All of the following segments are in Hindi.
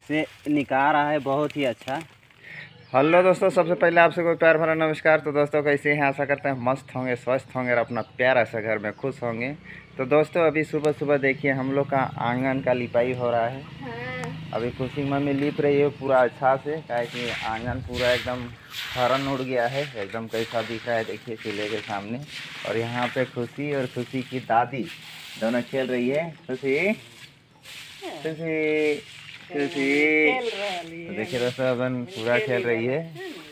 से निकाल रहा है, बहुत ही अच्छा। हेलो दोस्तों, सबसे पहले आपसे कोई प्यार भरा नमस्कार। तो दोस्तों कैसे हैं? आशा करते हैं मस्त होंगे, स्वस्थ होंगे और अपना प्यार ऐसा घर में खुश होंगे। तो दोस्तों अभी सुबह सुबह देखिए हम लोग का आंगन का लिपाई हो रहा है। अभी खुशी मम्मी लिप रही है पूरा अच्छा से, काहे कि आंगन पूरा एकदम हरन उड़ गया है, एकदम कैसा दिख रहा है देखिए चूल्हे के सामने। और यहाँ पे खुशी और खुशी की दादी दोनों खेल रही है। खुशी खुशी खुशी तो देखिए दोस्तों अपन पूरा खेल रही है।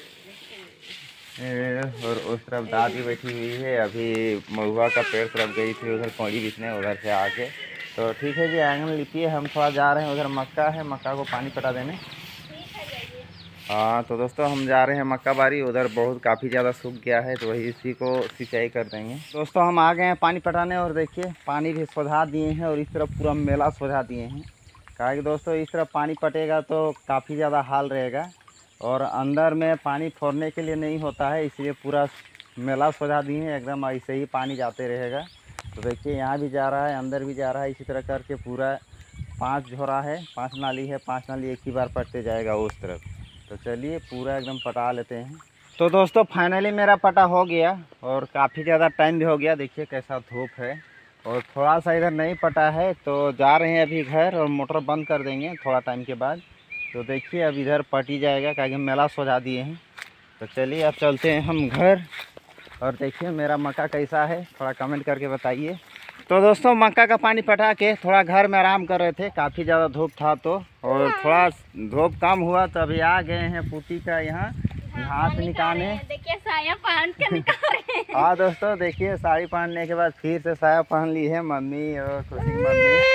और उस तरफ दादी बैठी हुई है। अभी महुआ का पेड़ तरफ गई थी उधर पौड़ी बिछने, उधर से आके। तो ठीक है जी, आंगन लिपिए, हम थोड़ा जा रहे हैं उधर मक्का है, मक्का को पानी पटा देने। हाँ तो दोस्तों हम जा रहे हैं मक्का बारी, उधर बहुत काफ़ी ज़्यादा सूख गया है तो वही इसी को सिंचाई कर देंगे। दोस्तों हम आ गए हैं पानी पटाने और देखिए पानी भी सोधा दिए हैं और इस तरफ पूरा मेला सोधा दिए हैं। कहा कि दोस्तों इस तरफ पानी पटेगा तो काफ़ी ज़्यादा हाल रहेगा और अंदर में पानी छोड़ने के लिए नहीं होता है, इसलिए पूरा मेला सोधा दिए हैं, एकदम ऐसे ही पानी जाते रहेगा। तो देखिए यहाँ भी जा रहा है, अंदर भी जा रहा है, इसी तरह करके पूरा 5 झोरा है, 5 नाली है, 5 नाली एक ही बार पटते जाएगा उस तरफ। तो चलिए पूरा एकदम पटा लेते हैं। तो दोस्तों फाइनली मेरा पटा हो गया और काफ़ी ज़्यादा टाइम भी हो गया। देखिए कैसा धूप है और थोड़ा सा इधर नहीं पटा है तो जा रहे हैं अभी घर और मोटर बंद कर देंगे थोड़ा टाइम के बाद। तो देखिए अब इधर पटी जाएगा, क्योंकि मेला सजा दिए हैं। तो चलिए अब चलते हैं हम घर और देखिए मेरा मक्का कैसा है, थोड़ा कमेंट करके बताइए। तो दोस्तों मक्का का पानी पटा के थोड़ा घर में आराम कर रहे थे, काफ़ी ज़्यादा धूप था तो, और थोड़ा धूप कम हुआ तो अभी आ गए हैं पुती का यहाँ घास निकालने। देखिए साया पहन के निकाल रहे हैं। हाँ दोस्तों देखिए साड़ी पहनने के बाद फिर से साया पहन ली है मम्मी और खुशी की मम्मी।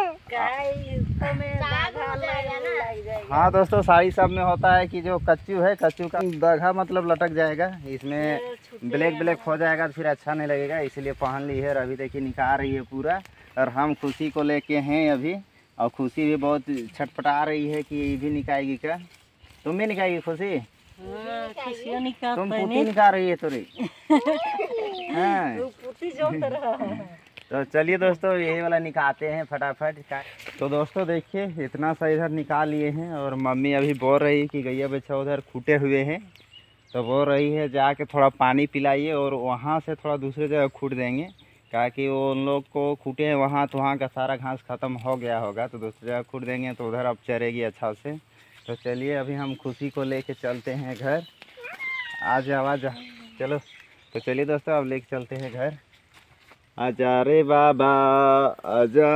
हाँ दोस्तों साड़ी सब में होता है कि जो कच्चू है, कच्चू का धागा मतलब लटक जाएगा, इसमें ब्लैक ब्लैक हो जाएगा तो फिर अच्छा नहीं लगेगा, इसलिए पहन ली है। और अभी देखिए निकाल रही है पूरा और हम खुशी को लेके हैं अभी। और खुशी भी बहुत छटपटा रही है कि ये भी निकालेगी क्या। तुम भी निकालेगी खुशी? तुम पुती निकाल रही है तोरी। हाँ तो चलिए दोस्तों यही वाला निकालते हैं फटाफट। तो दोस्तों देखिए इतना सा इधर निकाल लिए हैं और मम्मी अभी बोल रही कि गैया बच्चा उधर खूटे हुए हैं, तो बोल रही है जाके थोड़ा पानी पिलाइए और वहाँ से थोड़ा दूसरी जगह खूट देंगे, ताकि वो उन लोग को खूटे हैं वहाँ तो वहाँ का सारा घास ख़त्म हो गया होगा, तो दूसरी जगह खूट देंगे तो उधर अब चरेगी अच्छा से। तो चलिए अभी हम खुशी को लेके चलते हैं घर। आ जा चलो। तो चलिए दोस्तों अब लेके चलते हैं घर। आजा रे बाबा आजा।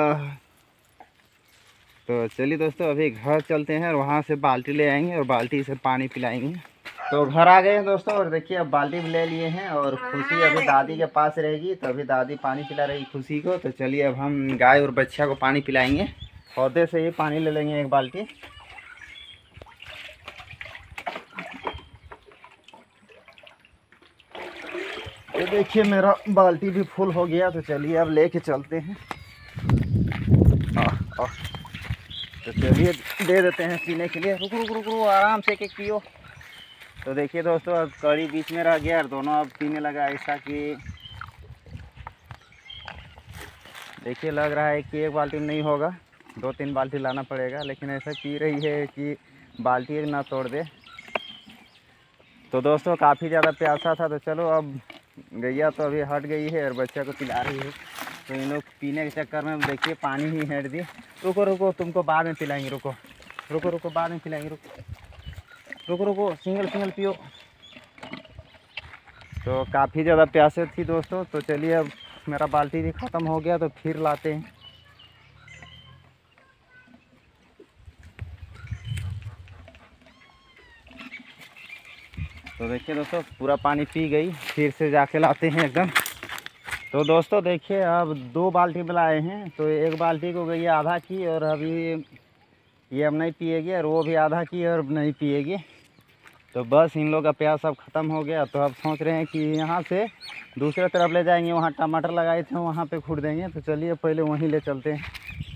तो चलिए दोस्तों अभी घर चलते हैं और वहाँ से बाल्टी ले आएंगे और बाल्टी से पानी पिलाएंगे। तो घर आ गए हैं दोस्तों और देखिए अब बाल्टी भी ले लिए हैं और खुशी अभी दादी के पास रहेगी, तो अभी दादी पानी पिला रही खुशी को। तो चलिए अब हम गाय और बच्चा को पानी पिलाएंगे, पौधे से ही पानी ले लेंगे एक बाल्टी। तो देखिए मेरा बाल्टी भी फुल हो गया, तो चलिए अब लेके चलते हैं। तो चलिए दे देते हैं पीने के लिए। रुको आराम से एक पियो। तो देखिए दोस्तों अब कड़ी बीच में रह गया और दोनों अब पीने लगा, ऐसा कि देखिए लग रहा है कि एक बाल्टी में नहीं होगा, 2-3 बाल्टी लाना पड़ेगा, लेकिन ऐसा पी रही है कि बाल्टी एक ना तोड़ दे। तो दोस्तों काफ़ी ज़्यादा प्यासा था, तो चलो अब गैया तो अभी हट गई है और बच्चा को पिला रही है। तो इन लोग पीने के चक्कर में देखिए पानी ही हेट दी। रुको तुमको बाद में पिलाएंगे, रुको बाद में पिलाएंगे, रुको सिंगल पियो। तो काफ़ी ज़्यादा प्यासे थी दोस्तों। तो चलिए अब मेरा बाल्टी भी ख़त्म हो गया तो फिर लाते हैं। तो देखिए दोस्तों पूरा पानी पी गई, फिर से जाके लाते हैं एकदम। तो दोस्तों देखिए अब 2 बाल्टी मिलाए हैं, तो एक बाल्टी को गई आधा की और अभी ये अब नहीं पिएगी और वो भी आधा की और नहीं पिएगी। तो बस इन लोग का प्यास अब ख़त्म हो गया। तो अब सोच रहे हैं कि यहाँ से दूसरे तरफ ले जाएंगे, वहाँ टमाटर लगाए थे वहाँ पे खूट देंगे। तो चलिए पहले वहीं ले चलते हैं।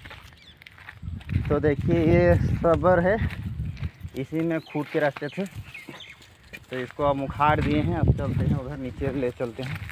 तो देखिए ये सब्र है, इसी में खूट के रखते थे, तो इसको अब उखाड़ दिए हैं। अब चलते हैं उधर नीचे ले चलते हैं।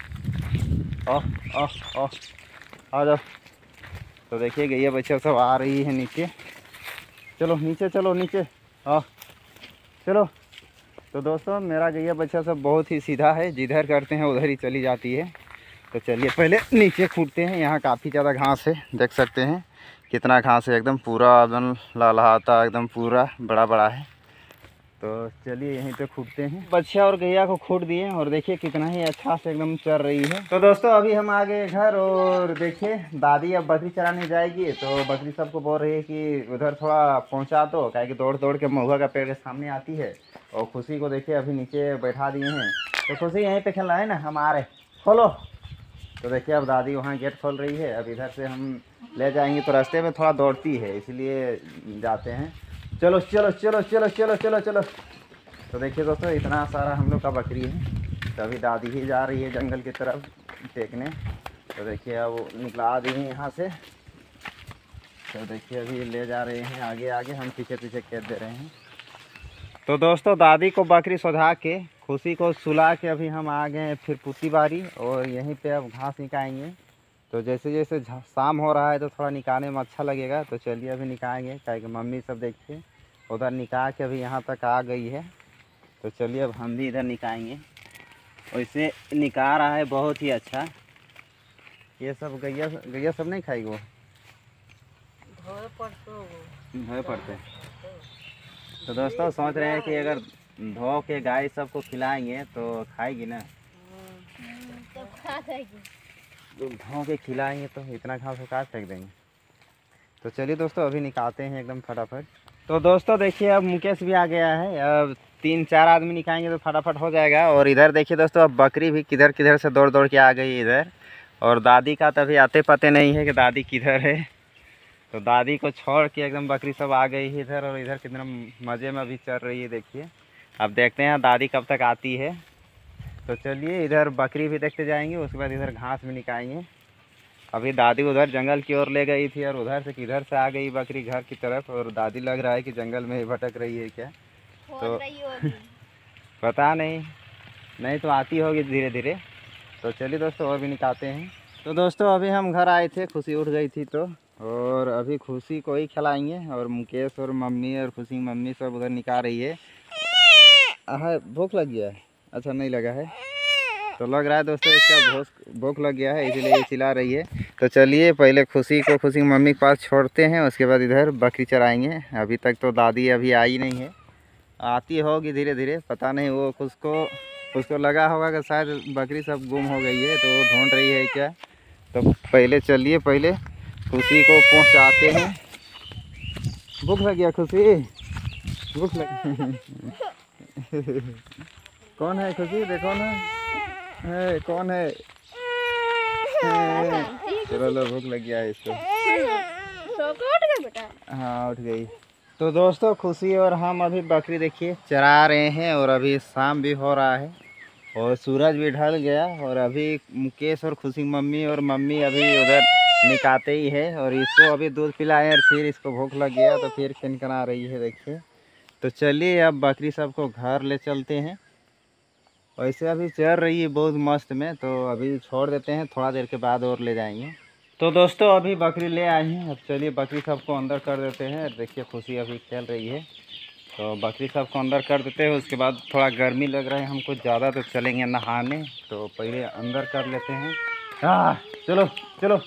आ जाओ। तो देखिए गैया बच्चा सब आ रही है नीचे। चलो नीचे, चलो नीचे आओ, चलो। तो दोस्तों मेरा गैया बच्चा सब बहुत ही सीधा है, जिधर करते हैं उधर ही चली जाती है। तो चलिए पहले नीचे कूदते हैं। यहाँ काफ़ी ज़्यादा घास है, देख सकते हैं कितना घास है, एकदम पूरा एकदम लहलहाता, एकदम पूरा बड़ा बड़ा है। तो चलिए यहीं पे कूदते हैं। बच्चा और गैया को कूद दिए और देखिए कितना ही अच्छा से एकदम चल रही है। तो दोस्तों अभी हम आ गए घर और देखिए दादी अब बकरी चराने जाएगी। तो बकरी सबको बोल रही है कि उधर थोड़ा पहुंचा दो, क्या कि दौड़ दौड़ के महुआ का पेड़ के सामने आती है। और खुशी को देखिए अभी नीचे बैठा दिए हैं। तो खुशी यहीं पे खेलना है ना, हम आ रहे, खोलो। तो देखिए अब दादी वहाँ गेट खोल रही है। अब इधर से हम ले जाएंगे तो रास्ते में थोड़ा दौड़ती है, इसलिए जाते हैं। चलो चलो चलो चलो चलो चलो चलो। तो देखिए दोस्तों इतना सारा हम लोग का बकरी है। तो अभी दादी ही जा रही है जंगल की तरफ देखने। तो देखिए अब निकला दी है यहाँ से। तो देखिए अभी ले जा रहे हैं आगे आगे, हम पीछे पीछे खेत दे रहे हैं। तो दोस्तों दादी को बकरी सुधा के खुशी को सुला के अभी हम आ गए हैं फिर पुती बारी, और यहीं पे अब घास निकालेंगे। तो जैसे जैसे शाम हो रहा है तो थोड़ा निकालने में अच्छा लगेगा। तो चलिए अभी निकालेंगे, क्या कि मम्मी सब देखिए उधर निकाल के अभी यहाँ तक आ गई है। तो चलिए अब हम भी इधर निकालेंगे। वैसे निकाल रहा है बहुत ही अच्छा। ये सब गैया गैया सब नहीं खाएगी, वो धोए पड़ते। तो दोस्तों सोच रहे हैं कि अगर धो के गाय सबको खिलाएंगे तो खाएगी ना, तो खा जाएगी। तो धो के खिलाएंगे तो इतना घास काट फेंक देंगे। तो चलिए दोस्तों अभी निकालते हैं एकदम फटाफट। तो दोस्तों देखिए अब मुकेश भी आ गया है। अब 3-4 आदमी निकालेंगे तो फटाफट हो जाएगा। और इधर देखिए दोस्तों अब बकरी भी किधर किधर से दौड़ दौड़ के आ गई इधर। और दादी का तभी आते पते नहीं है कि दादी किधर है। तो दादी को छोड़ के एकदम बकरी सब आ गई है इधर, और इधर कितना मज़े में अभी चल रही है देखिए। अब देखते हैं दादी कब तक आती है। तो चलिए इधर बकरी भी देखते जाएंगे, उसके बाद इधर घास भी निकालेंगे। अभी दादी उधर जंगल की ओर ले गई थी और उधर से किधर से आ गई बकरी घर की तरफ। और दादी लग रहा है कि जंगल में ही भटक रही है क्या, तो पता नहीं तो आती होगी धीरे धीरे। तो चलिए दोस्तों और भी निकालते हैं। तो दोस्तों अभी हम घर आए थे, खुशी उठ गई थी तो, और अभी खुशी को ही खिलाएंगे। और मुकेश और मम्मी और खुशी मम्मी सब उधर निकाल रही है। भूख लग गया है? अच्छा नहीं लगा है तो लग रहा है दोस्तों इसका भूख लग गया है, इसीलिए ये चिल्ला रही है। तो चलिए पहले खुशी को खुशी मम्मी के पास छोड़ते हैं, उसके बाद इधर बकरी चराएंगे। अभी तक तो दादी अभी आई नहीं है, आती होगी धीरे धीरे, पता नहीं। वो उसको लगा होगा कि शायद बकरी सब गुम हो गई है, तो वो ढूंढ रही है क्या। तो पहले चलिए पहले खुशी को पहुंचाते हैं। भूख लग गया खुशी, भूख लग कौन है खुशी, देखो ना है कौन है। चलो भूख लग गया है इसको। उठ गई बेटा? हाँ उठ गई। तो दोस्तों खुशी और हम अभी बकरी देखिए चरा रहे हैं, और अभी शाम भी हो रहा है और सूरज भी ढल गया। और अभी मुकेश और खुशी मम्मी अभी उधर निकालते ही है। और इसको अभी दूध पिलाए और फिर इसको भूख लग गया तो फिर खिनखना रही है देखिए। तो चलिए अब बकरी सबको घर ले चलते हैं। वैसे अभी चल रही है बहुत मस्त में, तो अभी छोड़ देते हैं, थोड़ा देर के बाद और ले जाएंगे। तो दोस्तों अभी बकरी ले आए हैं, अब चलिए बकरी सबको अंदर कर देते हैं। देखिए खुशी अभी खेल रही है, तो बकरी सबको अंदर कर देते हैं। उसके बाद थोड़ा गर्मी लग रहा है हमको ज़्यादा, तो चलेंगे नहाने। तो पहले अंदर कर लेते हैं। चलो चलो।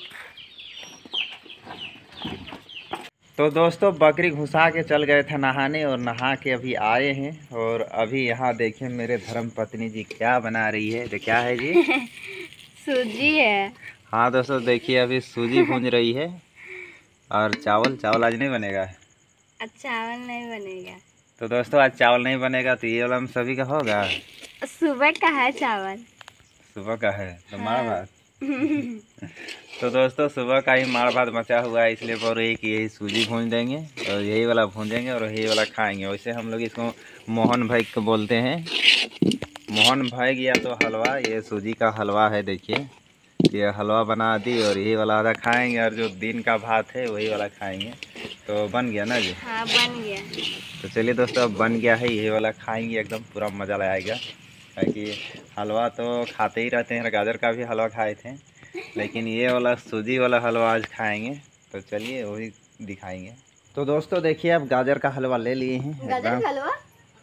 तो दोस्तों बकरी घुसा के चल गए थे नहाने, और नहा के अभी आए हैं। और अभी यहाँ देखिए मेरे धर्म पत्नी जी क्या बना रही है। तो क्या है जी? सूजी है। हाँ दोस्तों देखिए अभी सूजी भून रही है। और चावल आज नहीं बनेगा। चावल नहीं बनेगा। तो दोस्तों आज चावल नहीं बनेगा, तो ये वाला हम सभी का होगा। सुबह का है चावल, सुबह का है तो मार भात। तो दोस्तों सुबह का ही मार भात बचा हुआ है, इसलिए बोल रही है कि यही सूजी भून देंगे और यही वाला भूनेंगे और यही वाला खाएंगे। वैसे हम लोग इसको मोहन भाई को बोलते हैं, मोहन भाई या तो हलवा। ये सूजी का हलवा है देखिए, ये हलवा बना दी और यही वाला आधा खाएंगे, और जो दिन का भात है वही वाला खाएंगे। तो बन गया ना जी? हाँ बन गया। तो चलिए दोस्तों अब बन गया है, यही वाला खाएंगे, एकदम पूरा मज़ा आएगा। क्योंकि हलवा तो खाते ही रहते हैं, गाजर का भी हलवा खाए थे, लेकिन ये वाला सूजी वाला हलवा आज खाएंगे। तो चलिए वही दिखाएंगे। तो दोस्तों देखिए अब गाजर का हलवा ले लिए हैं गाजर का हलवा?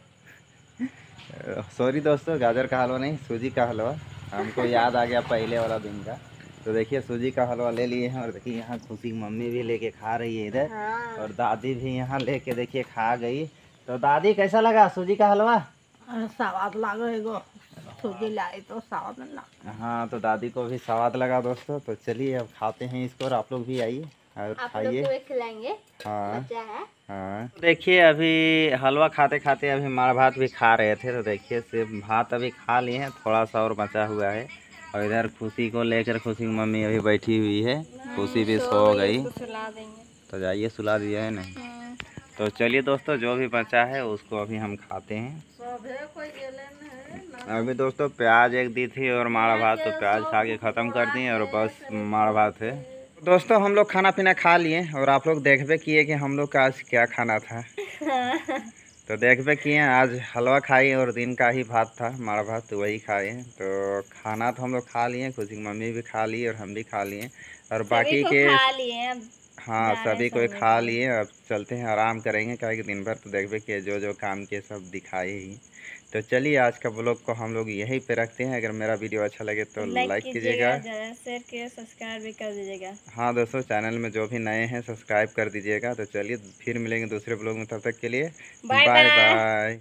सॉरी दोस्तों, गाजर का हलवा नहीं, सूजी का हलवा। हमको याद आ गया पहले वाला दिन का। तो देखिए सूजी का हलवा ले लिए हैं और देखिए यहाँ खुशी मम्मी भी लेके खा रही है इधर। हाँ। और दादी भी यहाँ लेके देखिए खा गई। तो दादी कैसा लगा सूजी का हलवा? स्वाद लागेगा, सूजी लाई तो स्वाद ना। हाँ तो दादी को भी स्वाद लगा दोस्तों। तो चलिए अब खाते हैं इसको और आप लोग भी आइए और आप लोग खाइए। को भी खिलाएंगे, हाँ बच्चा है। हाँ देखिए अभी हलवा खाते खाते अभी मार भात भी खा रहे थे। तो देखिए सिर्फ भात अभी खा लिए हैं, थोड़ा सा और बचा हुआ है। और इधर खुशी को लेकर खुशी की मम्मी अभी बैठी हुई है। खुशी भी सो गई। सुला देंगे। तो जाइए सुला दिया है नहीं। तो चलिए दोस्तों जो भी बचा है उसको अभी हम खाते हैं। अभी दोस्तों प्याज एक दी थी और माड़ा भात, तो प्याज खा के ख़त्म कर दिए और बस माड़ा भात है। दोस्तों हम लोग खाना पीना खा लिए और आप लोग देखबे किए कि हम लोग का आज क्या खाना था। तो देखबे किए आज हलवा खाई और दिन का ही भात था, माड़ा भात, तो वही खाए। तो खाना तो हम लोग खा लिए, खुशी की मम्मी भी खा ली और हम भी खा लिए और बाकी के खा लिए अब। हाँ सभी कोई खा लिए। अब चलते हैं आराम करेंगे, क्या कि दिन भर तो देखबे कि जो जो काम किए सब दिखाए ही। तो चलिए आज का ब्लॉग को हम लोग यहीं पे रखते हैं। अगर मेरा वीडियो अच्छा लगे तो लाइक कीजिएगा, ज़्यादा शेयर कीजिए, सब्सक्राइब भी कर दीजिएगा। हाँ दोस्तों चैनल में जो भी नए हैं सब्सक्राइब कर दीजिएगा। तो चलिए फिर मिलेंगे दूसरे ब्लॉग में, तब तक के लिए बाय बाय बाय। बाय।